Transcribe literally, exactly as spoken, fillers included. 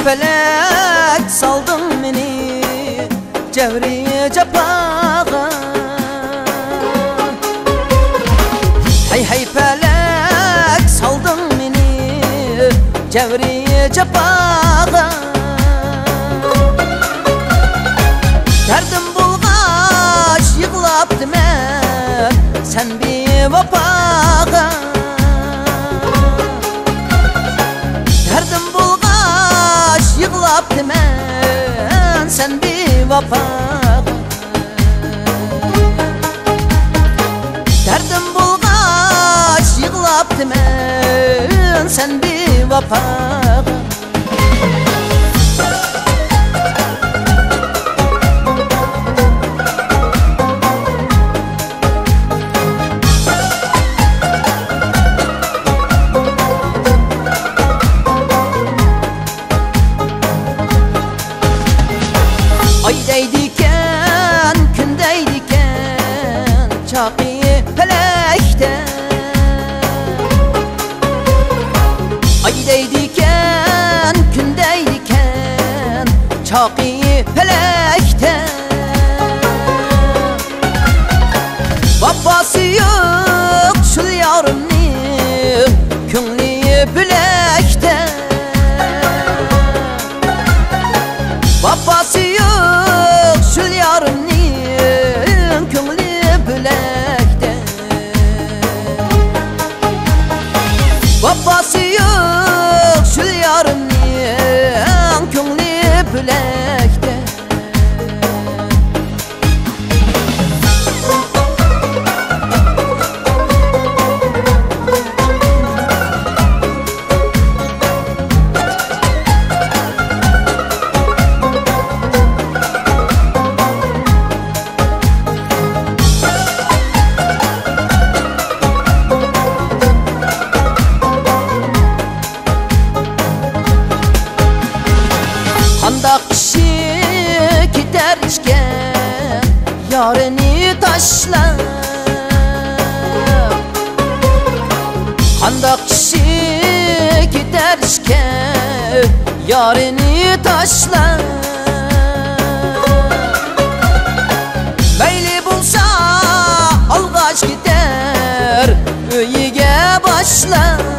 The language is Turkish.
felek saldın meni cevri cepağa. Hey hey felek saldın meni cevri cepağa. Derdim bulgaç yıglaptım hep sen bir vapağa. Derdim bulgaç yıglaptım ben sen bir vapağa. Derdim bulgaç yıglaptım ben sen bir vapağa. Aydaydiken, kündeydiken çaqiyi felekte. Aydaydiken, kündeydiken çaqiyi felekte. Babası yok şu yarımın künliyi bilekte. Babası yok şu yarımın künli bilekte. Babası yok şu yarımın künli bilekte. Qandaq kişi giderken yarını taşlar. Qandaq kişi giderken yarını taşlar. Meyli bulsa algaç gider öyige başlar.